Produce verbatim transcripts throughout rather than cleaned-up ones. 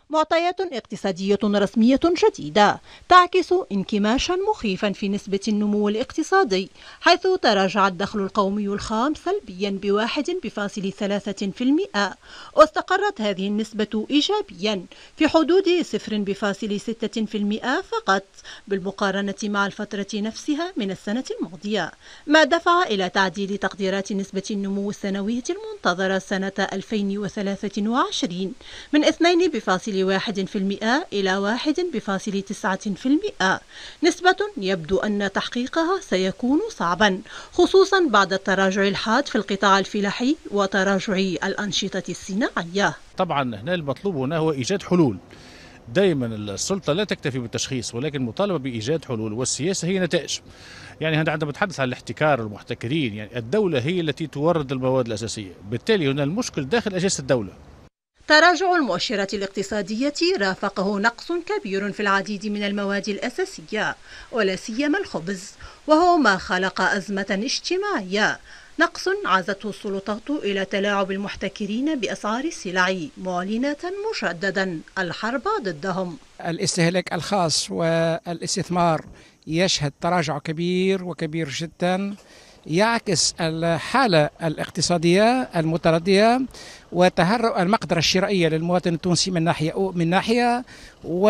معطيات اقتصادية رسمية جديدة تعكس انكماشا مخيفا في نسبة النمو الاقتصادي، حيث تراجع الدخل القومي الخام سلبيا بواحد فاصلة ثلاثة في المئة، واستقرت هذه النسبة إيجابيا في حدود صفر فاصلة ستة في المئة فقط بالمقارنة مع الفترة نفسها من السنة الماضية، ما دفع إلى تعديل تقديرات نسبة النمو السنوية المنتظرة سنة ألفين وثلاثة وعشرين من اثنين فاصلة واحد في المئة إلى واحد فاصلة تسعة في المئة، نسبة يبدو أن تحقيقها سيكون صعبا، خصوصا بعد التراجع الحاد في القطاع الفلاحي وتراجع الأنشطة الصناعية. طبعا هنا المطلوب هنا هو إيجاد حلول. دائما السلطة لا تكتفي بالتشخيص ولكن مطالبة بإيجاد حلول، والسياسة هي نتائج. يعني عندما نتحدث عن الاحتكار والمحتكرين، يعني الدولة هي التي تورد المواد الأساسية، بالتالي هنا المشكل داخل أجهزة الدولة. تراجع المؤشرات الاقتصادية رافقه نقص كبير في العديد من المواد الأساسية ولا سيما الخبز، وهو ما خلق أزمة اجتماعية، نقص عزته السلطات إلى تلاعب المحتكرين بأسعار السلع، معلنة مجددا الحرب ضدهم. الاستهلاك الخاص والاستثمار يشهد تراجع كبير وكبير جدا، يعكس الحالة الاقتصادية المتردية وتهرؤ المقدرة الشرائية للمواطن التونسي من ناحية من ناحية و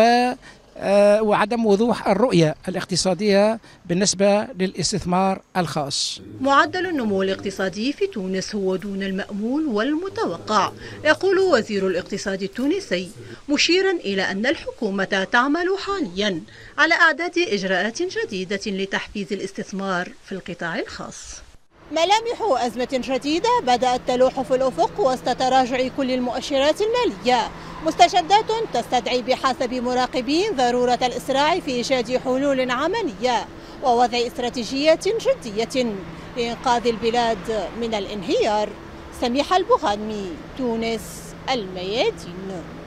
وعدم وضوح الرؤية الاقتصادية بالنسبة للاستثمار الخاص. معدل النمو الاقتصادي في تونس هو دون المأمول والمتوقع، يقول وزير الاقتصاد التونسي، مشيرا إلى أن الحكومة تعمل حاليا على إعداد إجراءات جديدة لتحفيز الاستثمار في القطاع الخاص. ملامح أزمة جديدة بدأت تلوح في الأفق وسط تراجع كل المؤشرات المالية، مستجدات تستدعي بحسب مراقبين ضرورة الإسراع في إيجاد حلول عملية ووضع استراتيجية جدية لإنقاذ البلاد من الانهيار. سميحة البغانمي، تونس، الميادين.